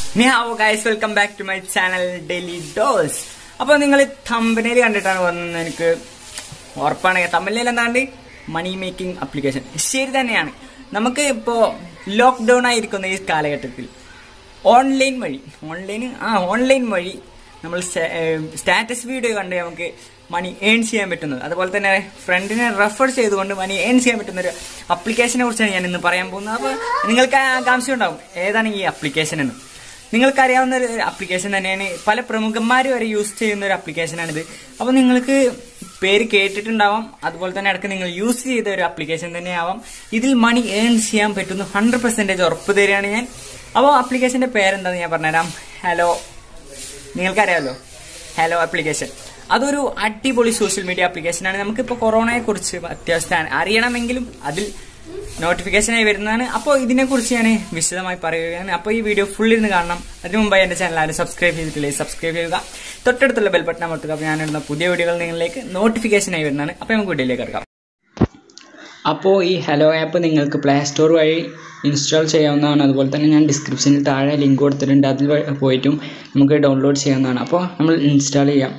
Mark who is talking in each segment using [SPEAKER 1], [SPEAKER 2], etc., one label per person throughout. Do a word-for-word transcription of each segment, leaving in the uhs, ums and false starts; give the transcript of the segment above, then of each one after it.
[SPEAKER 1] Hello guys, welcome back to my channel Daily Dose. അപ്പോൾ നിങ്ങൾ thumbnail കണ്ടിട്ടാണ് വന്നത് എനിക്ക് ഉറപ്പാണ്. thumbnail എന്താണ് മണി മേക്കിംഗ് ആപ്ലിക്കേഷൻ. ശരി തന്നെയാണ്. നമുക്ക് ഇപ്പോൾ ലോക്ക്ഡൗൺ ആയിരിക്കുന്ന ഈ കാലഘട്ടത്തിൽ ഓൺലൈൻ വഴി ഓൺലൈൻ ആ ഓൺലൈൻ വഴി നമ്മൾ സ്റ്റാറ്റസ് വീഡിയോ കണ്ട് നമുക്ക് മണി ഏൺ ചെയ്യാൻ പറ്റുന്നത്, അതുപോലെ തന്നെ ഫ്രണ്ടിനെ റെഫർ ചെയ്തുകൊണ്ട് മണി ഏൺ ചെയ്യാൻ പറ്റുന്ന ഒരു ആപ്ലിക്കേഷനെ കുറിച്ചാണ് ഞാൻ ഇന്ന് പറയാൻ പോകുന്നത്. അപ്പോൾ നിങ്ങൾക്ക് ആകാംക്ഷ ഉണ്ടാവും ഏതാണ് ഈ ആപ്ലിക്കേഷൻ എന്ന്. നിങ്ങൾക്കറിയാവുന്ന ഒരു ആപ്ലിക്കേഷൻ തന്നെയാണ്, പല പ്രമുഖന്മാർ വരെ യൂസ് ചെയ്യുന്ന ഒരു ആപ്ലിക്കേഷനാണിത്. അപ്പോൾ നിങ്ങൾക്ക് പേര് കേട്ടിട്ടുണ്ടാവാം, അതുപോലെ തന്നെ ഇടയ്ക്ക് നിങ്ങൾ യൂസ് ചെയ്ത ഒരു ആപ്ലിക്കേഷൻ തന്നെയാവാം. ഇതിൽ മണി ഏൺ ചെയ്യാൻ പറ്റുന്ന ഹൺഡ്രഡ് പെർസെൻറ്റേജ് ഉറപ്പ് തരികയാണ് ഞാൻ. അപ്പോൾ ആപ്ലിക്കേഷൻ്റെ പേരെന്താണെന്ന് ഞാൻ പറഞ്ഞുതരാം. ഹലോ, നിങ്ങൾക്കറിയാമല്ലോ ഹലോ ആപ്ലിക്കേഷൻ. അതൊരു അടിപൊളി സോഷ്യൽ മീഡിയ ആപ്ലിക്കേഷനാണ്. നമുക്കിപ്പോൾ കൊറോണയെ കുറിച്ച് അത്യാവശ്യം അറിയണമെങ്കിലും അതിൽ നോട്ടിഫിക്കേഷനായി വരുന്നതാണ്. അപ്പോൾ ഇതിനെക്കുറിച്ച് ഞാൻ വിശദമായി പറയുകയാണ്. അപ്പോൾ ഈ വീഡിയോ ഫുൾ ഇരുന്ന് കാണണം. അതിന് മുമ്പായി എൻ്റെ ചാനൽ ആരും സബ്സ്ക്രൈബ് ചെയ്തിട്ടില്ലേ സബ്സ്ക്രൈബ് ചെയ്യുക, തൊട്ടടുത്തുള്ള ബെൽ ബട്ടൺ അമർത്തുക. അപ്പോൾ ഞാനിടുന്ന പുതിയ വീഡിയോകൾ നിങ്ങളിലേക്ക് നോട്ടിഫിക്കേഷനായി വരുന്നതാണ്. അപ്പോൾ നമുക്ക് വീഡിയോയിലേക്ക് എടുക്കാം. അപ്പോൾ ഈ ഹലോ ആപ്പ് നിങ്ങൾക്ക് പ്ലേ സ്റ്റോർ വഴി ഇൻസ്റ്റാൾ ചെയ്യാവുന്നതാണ്. അതുപോലെ തന്നെ ഞാൻ ഡിസ്ക്രിപ്ഷനിൽ താഴെ ലിങ്ക് കൊടുത്തിട്ടുണ്ട്, അതിൽ പോയിട്ടും നമുക്ക് ഡൗൺലോഡ് ചെയ്യാവുന്നതാണ്. അപ്പോൾ നമ്മൾ ഇൻസ്റ്റാൾ ചെയ്യാം.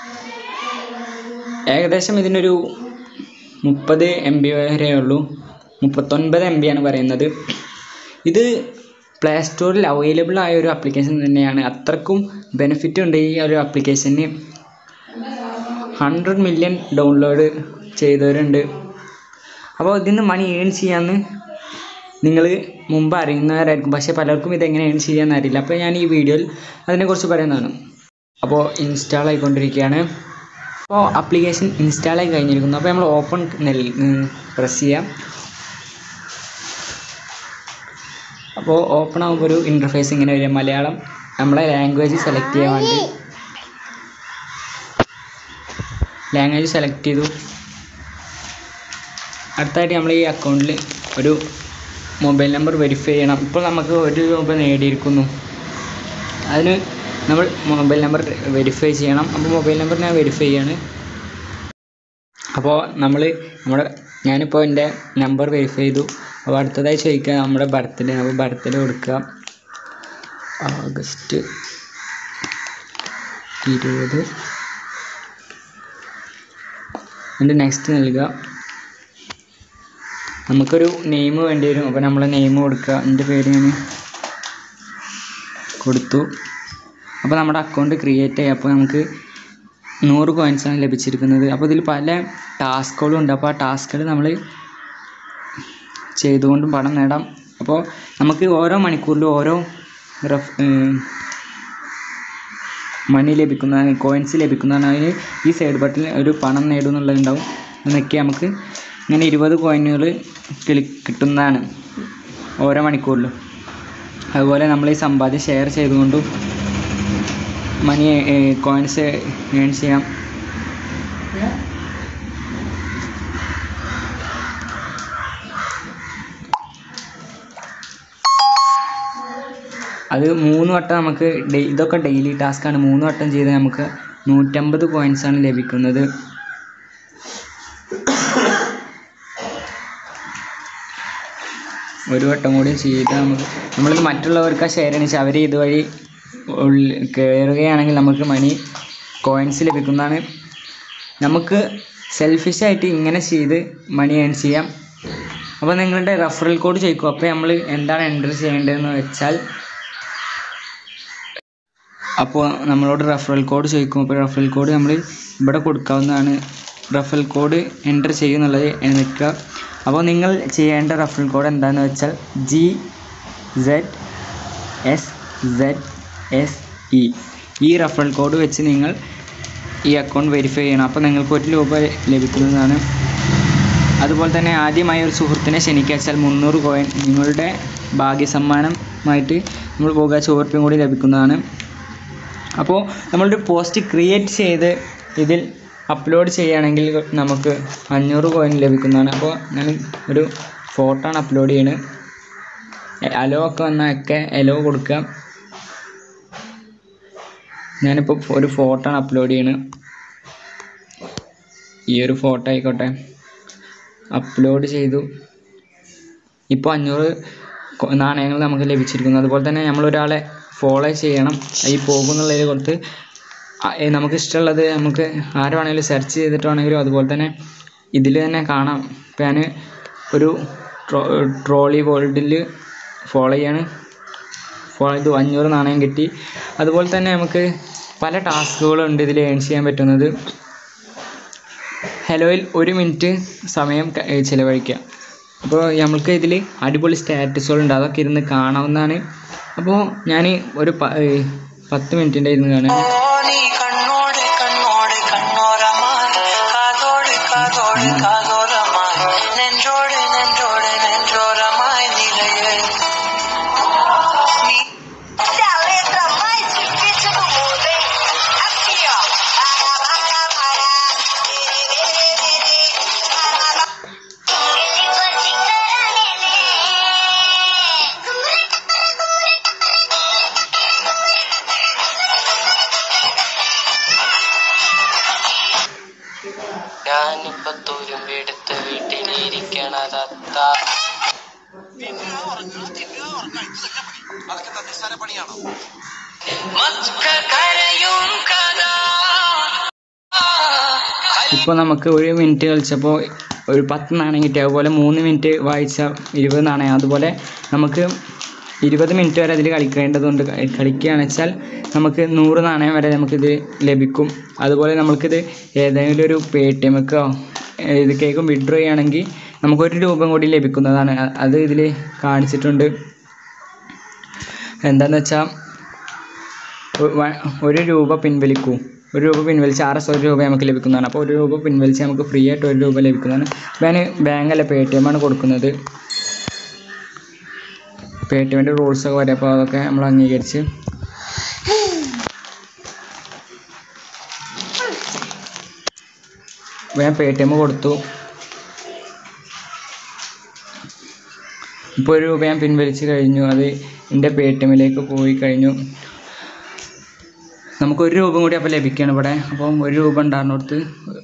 [SPEAKER 1] ഏകദേശം ഇതിനൊരു മുപ്പത് എം ബി വരെ ഉള്ളൂ, മുപ്പത്തൊൻപത് എം ബി ആണ് പറയുന്നത്. ഇത് പ്ലേ സ്റ്റോറിൽ അവൈലബിൾ ആയ ഒരു ആപ്ലിക്കേഷൻ തന്നെയാണ്. അത്രക്കും ബെനിഫിറ്റ് ഉണ്ട് ഈ ഒരു ആപ്ലിക്കേഷന്. ഹൺഡ്രഡ് മില്യൺ ഡൗൺലോഡ് ചെയ്തവരുണ്ട്. അപ്പോൾ ഇതിന് മണി ഏൺ ചെയ്യാമെന്ന് നിങ്ങൾ മുമ്പ് അറിയുന്നവരായിരിക്കും, പക്ഷേ പലർക്കും ഇതെങ്ങനെ ഏൺ ചെയ്യാമെന്ന് അറിയില്ല. അപ്പോൾ ഞാൻ ഈ വീഡിയോയിൽ അതിനെക്കുറിച്ച് പറയുന്നതാണ്. അപ്പോൾ ഇൻസ്റ്റാൾ ആയിക്കൊണ്ടിരിക്കുകയാണ്. അപ്പോൾ ആപ്ലിക്കേഷൻ ഇൻസ്റ്റാൾ ആയി കഴിഞ്ഞിരിക്കുന്നു. അപ്പോൾ നമ്മൾ ഓപ്പൺ പ്രസ് ചെയ്യാം. അപ്പോൾ ഓപ്പൺ ആകുമ്പോൾ ഒരു ഇൻ്റർഫേസ് ഇങ്ങനെ വരും. മലയാളം നമ്മളെ ലാംഗ്വേജ് സെലക്ട് ചെയ്യാൻ വേണ്ടി ലാംഗ്വേജ് സെലക്ട് ചെയ്തു. അടുത്തായിട്ട് നമ്മൾ ഈ അക്കൗണ്ടിൽ ഒരു മൊബൈൽ നമ്പർ വെരിഫൈ ചെയ്യണം. ഇപ്പോൾ നമുക്ക് ഒരു രൂപ നേടിയിരിക്കുന്നു. അതിന് നമ്മൾ മൊബൈൽ നമ്പർ വെരിഫൈ ചെയ്യണം. അപ്പോൾ മൊബൈൽ നമ്പർ ഞാൻ വെരിഫൈ ചെയ്യാണ്. അപ്പോൾ നമ്മൾ നമ്മുടെ ഞാനിപ്പോൾ എൻ്റെ നമ്പർ വെരിഫൈ ചെയ്തു. അപ്പോൾ അടുത്തതായി ചോദിക്കുക നമ്മുടെ ബർത്ത്ഡേ. അപ്പോൾ ബർത്ത്ഡേ കൊടുക്കുക ഓഗസ്റ്റ് ഇരുപത്. എന്നിട്ട് നെക്സ്റ്റ് നൽകുക. നമുക്കൊരു നെയിം വേണ്ടി വരും. അപ്പോൾ നമ്മൾ നെയിം കൊടുക്കുക. എൻ്റെ പേര് ഞാൻ കൊടുത്തു. അപ്പോൾ നമ്മുടെ അക്കൗണ്ട് ക്രിയേറ്റ് ആയി. അപ്പോൾ നമുക്ക് നൂറ് കോയിൻസാണ് ലഭിച്ചിരിക്കുന്നത്. അപ്പോൾ ഇതിൽ പല ടാസ്കുകളും ഉണ്ട്. അപ്പോൾ ആ ടാസ്കുകൾ നമ്മൾ ചെയ്തുകൊണ്ടും പണം നേടാം. അപ്പോൾ നമുക്ക് ഓരോ മണിക്കൂറിലും ഓരോ റഫ് മണി ലഭിക്കുന്നതാണ്, കോയിൻസ് ലഭിക്കുന്നതാണ്. അതിന് ഈ സൈഡ് ബട്ടണിൽ ഒരു പണം നേടുന്നുള്ളതുണ്ടാവും. അതൊക്കെ നമുക്ക് ഇങ്ങനെ ഇരുപത് കോയിനുകൾ കിട്ടുന്നതാണ് ഓരോ മണിക്കൂറിലും. അതുപോലെ നമ്മൾ ഈ സമ്പാദ്യം ഷെയർ ചെയ്തുകൊണ്ടും മണി കോയിൻസ് ഏൺ ചെയ്യാം. അത് മൂന്ന് വട്ടം നമുക്ക് ഇതൊക്കെ ഡെയിലി ടാസ്ക്കാണ്. മൂന്ന് വട്ടം ചെയ്ത് നമുക്ക് നൂറ്റമ്പത് കോയിൻസാണ് ലഭിക്കുന്നത്. ഒരു വട്ടം കൂടി ചെയ്താൽ നമുക്ക് നമ്മളിത് മറ്റുള്ളവർക്ക് ഷെയർ ചെയ്യണമെന്ന് അവർ ഇതുവഴി കയറുകയാണെങ്കിൽ നമുക്ക് മണി കോയിൻസ് ലഭിക്കുന്നതാണ്. നമുക്ക് സെൽഫിഷായിട്ട് ഇങ്ങനെ ചെയ്ത് മണി ഏൺ ചെയ്യാം. അപ്പോൾ നിങ്ങളുടെ റെഫറൽ കോഡ് ചോദിക്കും. അപ്പോൾ നമ്മൾ എന്താണ് എൻ്റർ ചെയ്യേണ്ടതെന്ന് വെച്ചാൽ, അപ്പോൾ നമ്മളോട് റെഫറൽ കോഡ് ചോദിക്കും. അപ്പോൾ റെഫറൽ കോഡ് നമ്മൾ ഇവിടെ കൊടുക്കാവുന്നതാണ്. റെഫറൽ കോഡ് എൻ്റർ ചെയ്യുന്നുള്ളത് നിൽക്കുക. അപ്പോൾ നിങ്ങൾ ചെയ്യേണ്ട റെഫറൽ കോഡ് എന്താണെന്ന് വെച്ചാൽ G Z S Z S E. ഈ റെഫറൽ കോഡ് വെച്ച് നിങ്ങൾ ഈ അക്കൗണ്ട് വെരിഫൈ ചെയ്യണം. അപ്പോൾ നിങ്ങൾക്ക് ഒരു രൂപ ലഭിക്കുന്നതാണ്. അതുപോലെ തന്നെ ആദ്യമായി ഒരു സുഹൃത്തിനെ ക്ഷണിക്കാച്ചാൽ മുന്നൂറ് കോയിൻ നിങ്ങളുടെ ഭാഗ്യസമ്മാനമായിട്ട് നമ്മൾ പോകുക ചോർപ്പയും കൂടി ലഭിക്കുന്നതാണ്. അപ്പോൾ നമ്മളൊരു പോസ്റ്റ് ക്രിയേറ്റ് ചെയ്ത് ഇതിൽ അപ്ലോഡ് ചെയ്യുകയാണെങ്കിൽ നമുക്ക് അഞ്ഞൂറ് കോയിൻ ലഭിക്കുന്നതാണ്. അപ്പോൾ ഞാൻ ഒരു ഫോട്ടോ ആണ് അപ്ലോഡ് ചെയ്യുന്നത്. അലോ ഒക്കെ വന്നൊക്കെ അലോ കൊടുക്കുക. ഞാനിപ്പോൾ ഒരു ഫോട്ടോ ആണ് അപ്ലോഡ് ചെയ്യുന്നത്. ഈ ഒരു ഫോട്ടോ ആയിക്കോട്ടെ, അപ്ലോഡ് ചെയ്തു. ഇപ്പോൾ അഞ്ഞൂറ് നാണയങ്ങൾ നമുക്ക് ലഭിച്ചിരിക്കുന്നു. അതുപോലെ തന്നെ നമ്മളൊരാളെ ഫോളോ ചെയ്യണം. ഈ പോകുന്നുള്ളതിൽ കൊടുത്ത് നമുക്ക് ഇഷ്ടമുള്ളത് നമുക്ക് ആര് വേണമെങ്കിലും സെർച്ച് ചെയ്തിട്ട് വേണമെങ്കിലും അതുപോലെ തന്നെ ഇതിൽ തന്നെ കാണാം. ഇപ്പം ഞാൻ ഒരു ട്രോ ട്രോളി വേൾഡിൽ ഫോളോ ചെയ്യാണ്. ഫോളോ ചെയ്തു അഞ്ഞൂറ് നാണയം കിട്ടി. അതുപോലെ തന്നെ നമുക്ക് പല ടാസ്കുകളുണ്ട് ഇതിൽ ഏൺ ചെയ്യാൻ പറ്റുന്നത്. ഹലോയിൽ ഒരു മിനിറ്റ് സമയം ചിലവഴിക്കുക. അപ്പോൾ നമ്മൾക്ക് ഇതിൽ അടിപൊളി സ്റ്റാറ്റസുകളുണ്ട്, അതൊക്കെ ഇരുന്ന് കാണാവുന്നതാണ്. അപ്പോൾ ഞാൻ ഒരു പത്ത് മിനിറ്റിൻ്റെ ഇരുന്ന് കാണാൻ
[SPEAKER 2] ഞാനിപ്പോ തുരുമ്പെടുത്ത് വീട്ടിലിരിക്കണതത്ത.
[SPEAKER 1] ഇപ്പോൾ നമുക്ക് ഒരു മിനിറ്റ് കളിച്ചപ്പോൾ ഒരു പത്ത് നാണയം കിട്ടി. അതുപോലെ മൂന്ന് മിനിറ്റ് വായിച്ച ഇരുപത് നാണയം. അതുപോലെ നമുക്ക് ഇരുപത് മിനിറ്റ് വരെ അതിൽ കളിക്കേണ്ടതുണ്ട്. കളിക്കുകയാണെന്ന് വെച്ചാൽ നമുക്ക് നൂറ് നാണയം വരെ നമുക്കിത് ലഭിക്കും. അതുപോലെ നമുക്കിത് ഏതെങ്കിലും ഒരു പേ ടി എമ്മൊക്കെ ഇത് കേൾക്കും വിഡ്രോ ചെയ്യുകയാണെങ്കിൽ നമുക്കൊരു രൂപ കൂടി ലഭിക്കുന്നതാണ്. അത് ഇതിൽ കാണിച്ചിട്ടുണ്ട്. എന്താണെന്ന് വെച്ചാൽ ഒരു രൂപ പിൻവലിക്കൂ, ഒരു രൂപ പിൻവലിച്ച് ആർ എസ് ഒരു രൂപ നമുക്ക് ലഭിക്കുന്നതാണ്. അപ്പോൾ ഒരു രൂപ പിൻവലിച്ച് നമുക്ക് ഫ്രീ ആയിട്ട് ഒരു രൂപ ലഭിക്കുന്നതാണ്. അപ്പോൾ ഞാൻ ബാങ്കല്ല പേ ടി എമ്മാണ് കൊടുക്കുന്നത്. പേ ടി എമ്മിൻ്റെ റൂൾസൊക്കെ വരെ അപ്പോൾ അതൊക്കെ നമ്മൾ അംഗീകരിച്ച് ഞാൻ പേ ടി എം കൊടുത്തു. ഇപ്പോൾ ഒരു രൂപ ഞാൻ പിൻവലിച്ച് കഴിഞ്ഞു. അത് എൻ്റെ പേ ടി എമ്മിലേക്ക് പോയി കഴിഞ്ഞു. നമുക്കൊരു രൂപ കൂടി അപ്പോൾ ലഭിക്കുകയാണ് ഇവിടെ. അപ്പം ഒരു രൂപ ഉണ്ടാകുന്നിടത്ത്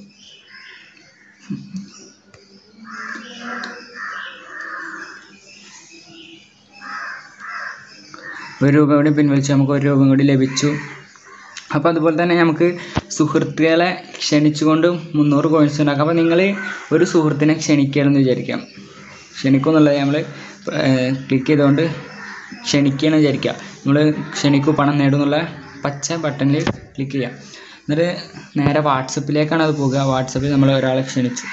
[SPEAKER 1] ഒരു രൂപ കൂടി പിൻവലിച്ച് നമുക്ക് ഒരു രൂപ കൂടി ലഭിച്ചു. അപ്പോൾ അതുപോലെ തന്നെ നമുക്ക് സുഹൃത്തുക്കളെ ക്ഷണിച്ചുകൊണ്ട് മുന്നൂറ് കോയിൻസ് ഉണ്ടാക്കാം. അപ്പോൾ നിങ്ങൾ ഒരു സുഹൃത്തിനെ ക്ഷണിക്കുകയാണെന്ന് വിചാരിക്കാം. ക്ഷണിക്കുമെന്നുള്ളത് നമ്മൾ ക്ലിക്ക് ചെയ്തുകൊണ്ട് ക്ഷണിക്കുകയെന്ന് വിചാരിക്കുക. നമ്മൾ ക്ഷണിക്കൂ പണം നേടുന്നുള്ള പച്ച ബട്ടണിൽ ക്ലിക്ക് ചെയ്യുക. എന്നിട്ട് നേരെ വാട്സപ്പിലേക്കാണ് അത് പോകുക. വാട്സപ്പിൽ നമ്മൾ ഒരാളെ ക്ഷണിച്ചു.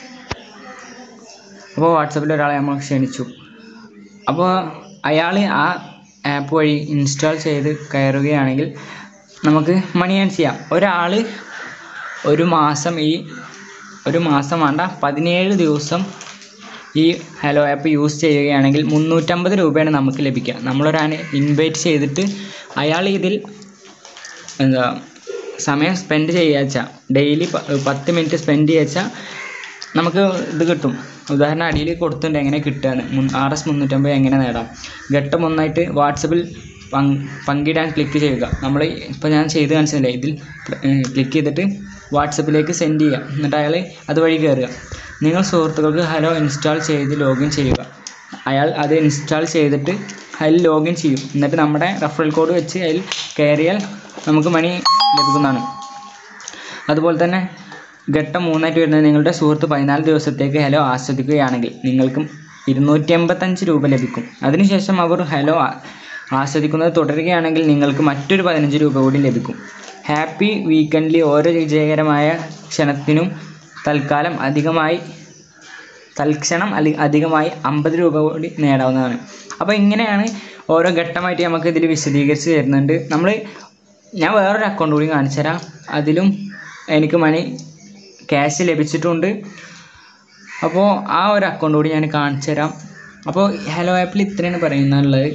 [SPEAKER 1] അപ്പോൾ വാട്സപ്പിൽ ഒരാളെ നമ്മൾ ക്ഷണിച്ചു. അപ്പോൾ അയാൾ ആ ആപ്പ് വഴി ഇൻസ്റ്റാൾ ചെയ്ത് കയറുകയാണെങ്കിൽ നമുക്ക് മണി ഏൺ ചെയ്യാം. ഒരാൾ ഒരു മാസം ഈ ഒരു മാസം വേണ്ട പതിനേഴ് ദിവസം ഈ ഹലോ ആപ്പ് യൂസ് ചെയ്യുകയാണെങ്കിൽ മുന്നൂറ്റമ്പത് രൂപയാണ് നമുക്ക് ലഭിക്കുക. നമ്മളൊരാളെ ഇൻവൈറ്റ് ചെയ്തിട്ട് അയാൾ ഇതിൽ എന്താ സമയം സ്പെൻഡ് ചെയ്യാച്ചാൽ ഡെയിലി പത്ത് മിനിറ്റ് സ്പെൻഡ് ചെയ്യാച്ചാൽ നമുക്ക് ഇത് കിട്ടും. ഉദാഹരണം അടിയിൽ കൊടുത്തിട്ടുണ്ട് എങ്ങനെ കിട്ടുകയെന്ന്. ആർ എസ് മുന്നൂറ്റമ്പത് എങ്ങനെ നേടാം. ഘട്ടം ഒന്നായിട്ട് വാട്സപ്പിൽ പങ്ക് പങ്കിടാൻ ക്ലിക്ക് ചെയ്യുക. നമ്മൾ ഇപ്പോൾ ഞാൻ ചെയ്ത് കാണിച്ചതല്ലേ, ഇതിൽ ക്ലിക്ക് ചെയ്തിട്ട് വാട്സപ്പിലേക്ക് സെൻഡ് ചെയ്യുക. എന്നിട്ട് അയാൾ അതുവഴി കയറുക. നിങ്ങൾ സുഹൃത്തുക്കൾക്ക് ഹലോ ഇൻസ്റ്റാൾ ചെയ്ത് ലോഗിൻ ചെയ്യുക. അയാൾ അത് ഇൻസ്റ്റാൾ ചെയ്തിട്ട് അതിൽ ലോഗിൻ ചെയ്യും. എന്നിട്ട് നമ്മുടെ റെഫറൽ കോഡ് വെച്ച് അതിൽ കയറിയാൽ നമുക്ക് മണി ലഭിക്കുന്നതാണ്. അതുപോലെ തന്നെ ഘട്ടം മൂന്നായിട്ട് വരുന്നത് നിങ്ങളുടെ സുഹൃത്ത് പതിനാല് ദിവസത്തേക്ക് ഹലോ ആസ്വദിക്കുകയാണെങ്കിൽ നിങ്ങൾക്കും ഇരുന്നൂറ്റി എൺപത്തഞ്ച് രൂപ ലഭിക്കും. അതിനുശേഷം അവർ ഹലോ ആസ്വദിക്കുന്നത് തുടരുകയാണെങ്കിൽ നിങ്ങൾക്ക് മറ്റൊരു പതിനഞ്ച് രൂപ കൂടി ലഭിക്കും. ഹാപ്പി വീക്കെൻഡിൽ ഓരോ വിജയകരമായ ക്ഷണത്തിനും തൽക്കാലം അധികമായി തൽക്ഷണം അധികമായി അമ്പത് രൂപ കൂടി നേടാവുന്നതാണ്. അപ്പോൾ ഇങ്ങനെയാണ് ഓരോ ഘട്ടമായിട്ട് നമുക്ക് ഇതിൽ വിശദീകരിച്ച് തരുന്നുണ്ട്. നമ്മൾ ഞാൻ വേറൊരു അക്കൗണ്ട് കൂടി കാണിച്ചു തരാം. അതിലും എനിക്ക് മണി ക്യാഷ് ലഭിച്ചിട്ടുണ്ട്. അപ്പോൾ ആ ഒരു അക്കൗണ്ട് കൂടി ഞാൻ കാണിച്ചു തരാം. അപ്പോൾ ഹലോ ആപ്പിൽ ഇത്രയാണ് പറയുന്നുള്ളത്.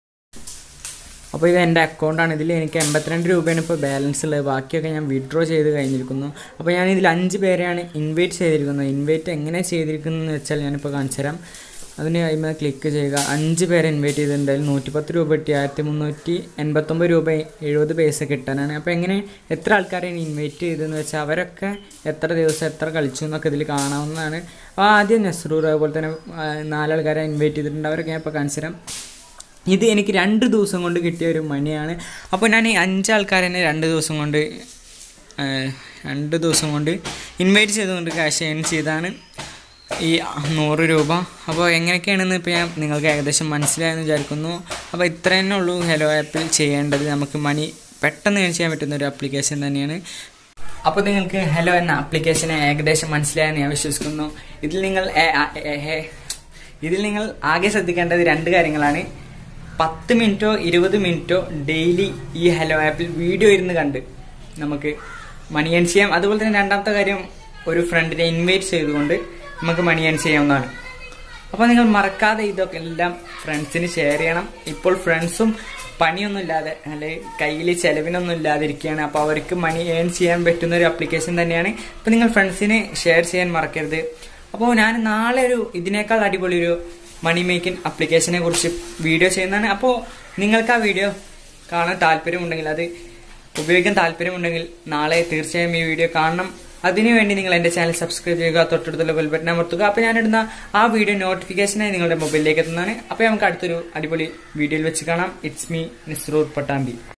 [SPEAKER 1] അപ്പോൾ ഇത് എൻ്റെ അക്കൗണ്ടാണ്. ഇതിൽ എനിക്ക് എൺപത്തിരണ്ട് രൂപയാണ് ഇപ്പോൾ ബാലൻസ് ഉള്ളത്. ബാക്കിയൊക്കെ ഞാൻ വിഡ്രോ ചെയ്ത് കഴിഞ്ഞിരിക്കുന്നു. അപ്പോൾ ഞാനിതിൽ അഞ്ച് പേരെയാണ് ഇൻവൈറ്റ് ചെയ്തിരിക്കുന്നത്. ഇൻവൈറ്റ് എങ്ങനെ ചെയ്തിരിക്കുന്നതെന്ന് വെച്ചാൽ ഞാനിപ്പോൾ കാണിച്ചു തരാം. അതിന് കഴിയുമ്പോൾ ക്ലിക്ക് ചെയ്യുക. അഞ്ച് പേരെ ഇൻവൈറ്റ് ചെയ്തിട്ടുണ്ട്. അതിൽ നൂറ്റി പത്ത് രൂപ കിട്ടി. ആയിരത്തി മുന്നൂറ്റി എൺപത്തൊമ്പത് രൂപ എഴുപത് പൈസ കിട്ടാനാണ്. അപ്പോൾ എങ്ങനെ എത്ര ആൾക്കാരെയാണ് ഇൻവൈറ്റ് ചെയ്തതെന്ന് വെച്ചാൽ അവരൊക്കെ എത്ര ദിവസം എത്ര കളിച്ചു എന്നൊക്കെ ഇതിൽ കാണാവുന്നതാണ്. അപ്പോൾ ആദ്യം നസ്രൂർ അതുപോലെ തന്നെ നാലാൾക്കാരെ ഇൻവൈറ്റ് ചെയ്തിട്ടുണ്ട്. അവരൊക്കെ ഞാൻ ഇപ്പോൾ കാണിച്ചു തരാം. ഇത് എനിക്ക് രണ്ട് ദിവസം കൊണ്ട് കിട്ടിയ ഒരു മണിയാണ്. അപ്പോൾ ഞാൻ ഈ അഞ്ചാൾക്കാരെന്നെ രണ്ട് ദിവസം കൊണ്ട് രണ്ട് ദിവസം കൊണ്ട് ഇൻവൈറ്റ് ചെയ്തുകൊണ്ട് ക്യാഷ് ഏൺ ചെയ്താണ് ഈ നൂറ് രൂപ. അപ്പോൾ എങ്ങനെയൊക്കെയാണെന്ന് ഇപ്പോൾ ഞാൻ നിങ്ങൾക്ക് ഏകദേശം മനസ്സിലായെന്ന് വിചാരിക്കുന്നു. അപ്പോൾ ഇത്ര തന്നെ ഉള്ളൂ ഹലോ ആപ്പിൽ ചെയ്യേണ്ടത്. നമുക്ക് മണി പെട്ടെന്ന് ഏൺ ചെയ്യാൻ പറ്റുന്ന ഒരു ആപ്ലിക്കേഷൻ തന്നെയാണ്. അപ്പോൾ നിങ്ങൾക്ക് ഹലോ എന്ന ആപ്ലിക്കേഷനെ ഏകദേശം മനസ്സിലായെന്ന് ഞാൻ വിശ്വസിക്കുന്നു. ഇതിൽ നിങ്ങൾ ഇതിൽ നിങ്ങൾ ആകെ ശ്രദ്ധിക്കേണ്ടത് രണ്ട് കാര്യങ്ങളാണ്. പത്ത് മിനിറ്റോ ഇരുപത് മിനിറ്റോ ഡെയിലി ഈ ഹലോ ആപ്പിൽ വീഡിയോ ഇരുന്ന് കണ്ട് നമുക്ക് മണി ഏൺ ചെയ്യാം. അതുപോലെ തന്നെ രണ്ടാമത്തെ കാര്യം, ഒരു ഫ്രണ്ടിനെ ഇൻവൈറ്റ് ചെയ്തുകൊണ്ട് നമുക്ക് മണി ഏൺ ചെയ്യാവുന്നതാണ്. അപ്പോൾ നിങ്ങൾ മറക്കാതെ ഇതൊക്കെ എല്ലാം ഫ്രണ്ട്സിന് ഷെയർ ചെയ്യണം. ഇപ്പോൾ ഫ്രണ്ട്സും പണിയൊന്നും ഇല്ലാതെ അല്ലെങ്കിൽ കയ്യിൽ ചെലവിനൊന്നും ഇല്ലാതിരിക്കുകയാണ്. അപ്പോൾ അവർക്ക് മണി ഏൺ ചെയ്യാൻ പറ്റുന്ന ഒരു ആപ്ലിക്കേഷൻ തന്നെയാണ്. അപ്പോൾ നിങ്ങൾ ഫ്രണ്ട്സിന് ഷെയർ ചെയ്യാൻ മറക്കരുത്. അപ്പോൾ ഞാൻ നാളെ ഒരു ഇതിനേക്കാൾ അടിപൊളി ഒരു മണി മേക്കിംഗ് ആപ്ലിക്കേഷനെ കുറിച്ച് വീഡിയോ ചെയ്യുന്നതാണ്. അപ്പോൾ നിങ്ങൾക്ക് ആ വീഡിയോ കാണാൻ താല്പര്യമുണ്ടെങ്കിൽ, അത് ഉപയോഗിക്കാൻ താല്പര്യമുണ്ടെങ്കിൽ നാളെ തീർച്ചയായും ഈ വീഡിയോ കാണണം. അതിനുവേണ്ടി നിങ്ങൾ എൻ്റെ ചാനൽ സബ്സ്ക്രൈബ് ചെയ്യുക, തൊട്ടടുത്തുള്ള ബെൽ ബട്ടൺ അമർത്തുക. അപ്പോൾ ഞാനിടുന്ന ആ വീഡിയോ നോട്ടിഫിക്കേഷനായി നിങ്ങളുടെ മൊബൈലിലേക്ക് എത്തുന്നതാണ്. അപ്പോൾ നമുക്ക് അടുത്തൊരു അടിപൊളി വീഡിയോയിൽ വെച്ച് കാണാം. It's me Nisroor Pattambi.